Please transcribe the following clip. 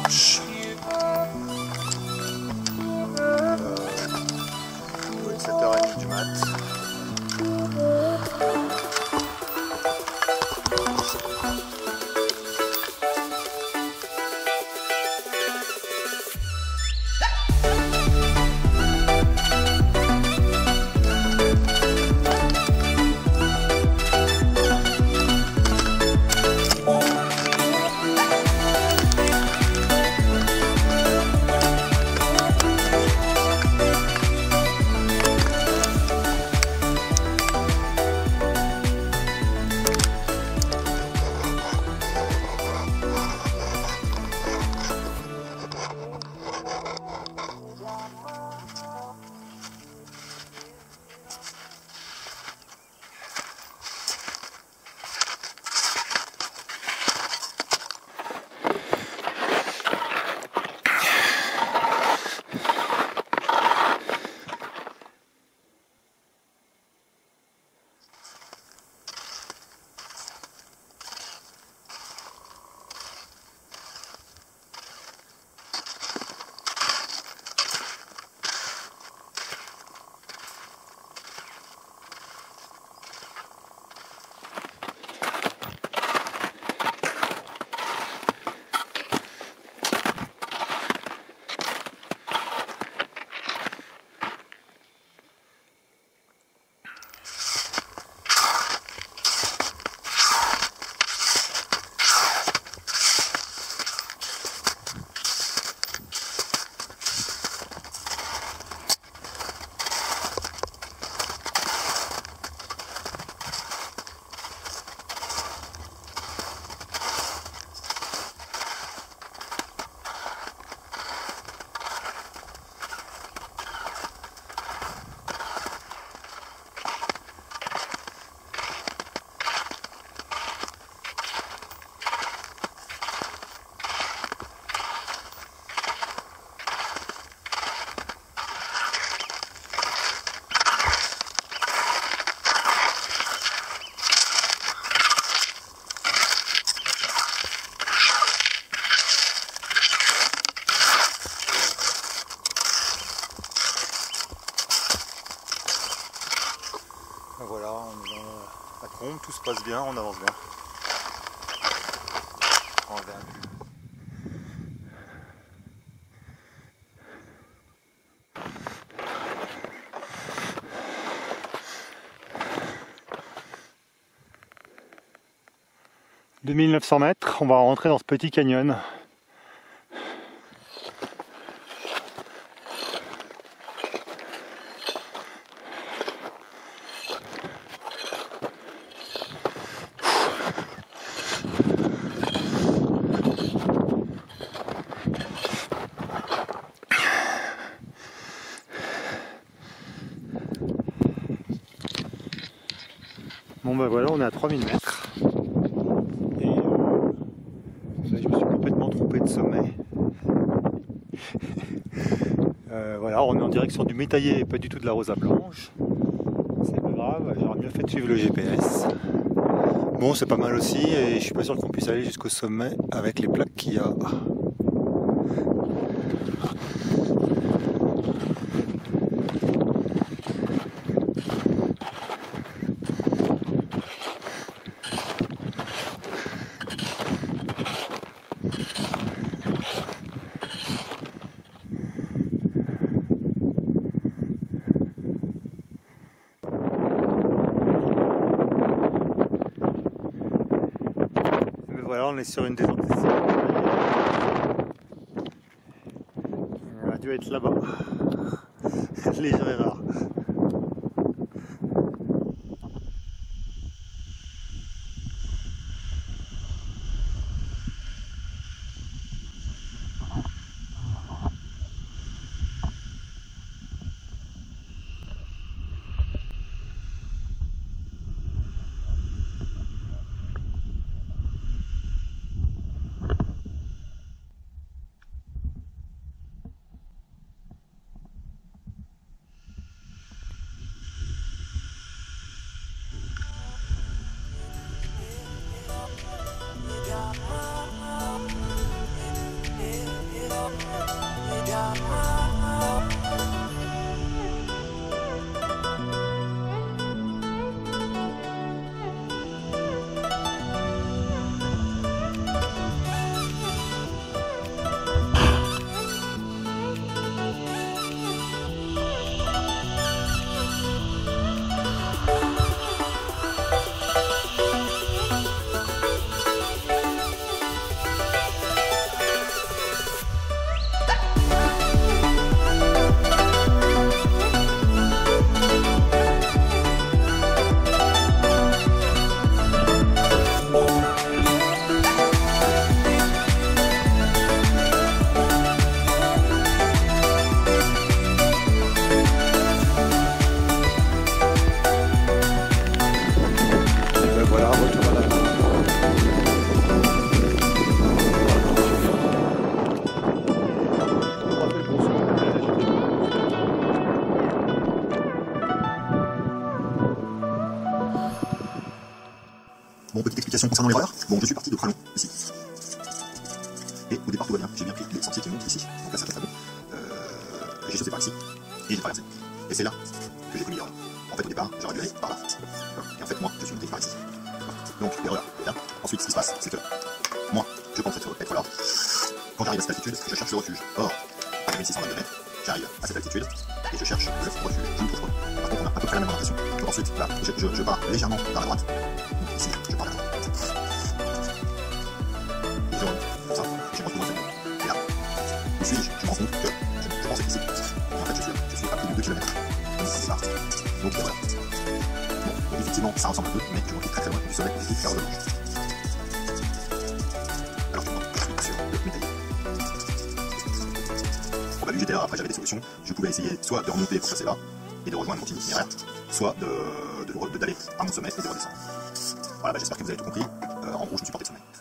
dimanche. Il doit être 7h30 du mat. Voilà, on est dans la trompe, tout se passe bien, on avance bien. On verra. « 2900 mètres, on va rentrer dans ce petit canyon. » Bon ben voilà, on est à 3000 mètres. Et là, je me suis complètement trompé de sommet. Voilà, on est en direction du Métaillé et pas du tout de la Rosa Blanche. C'est pas grave, j'aurais mieux fait de suivre le GPS. Bon, c'est pas mal aussi et je suis pas sûr qu'on puisse aller jusqu'au sommet avec les plaques qu'il y a. Voilà, on est sur une des antécédents. On a dû être là-bas. Les gens est rare. Attention concernant l'erreur, bon je suis parti de Pralon, ici. Et au départ tout va bien, j'ai bien pris les sentiers qui montent ici. Donc là ça va très bon. J'ai sauté par ici, et j'ai traversé. Et c'est là que j'ai commis l'erreur. En fait au départ, j'aurais dû aller par là. Et en fait moi, je suis monté par ici. Donc l'erreur est là. Ensuite ce qui se passe, c'est que moi, je pense être là. Quand j'arrive à cette altitude, je cherche le refuge. Or, à 1622 mètres, j'arrive à cette altitude, et je cherche le refuge. Je ne trouve pas. Par contre on a à peu près la même orientation. Donc ensuite, là, je pars légèrement vers la droite. Donc ici, je pars vers la droite. Et je remonte, comme ça, je me retrouve dans cette zone. Et là, où suis-je? Je me rends compte que je pense être ici. Et en fait, je suis à plus de 2 km. Donc c'est départ. Donc voilà. Bon, donc effectivement, ça ressemble un peu, mais je me retrouve très très loin du sommet des Ferres de Blanche. Alors maintenant, je suis sur le médaillé. Bon bah vu que j'étais là, après j'avais des solutions. Je pouvais essayer soit de remonter pour passer là, et de rejoindre mon itinéraire, soit d'aller à mon sommet et de redescendre. Voilà, bah, j'espère que vous avez tout compris. En gros, je me suis porté le sommet.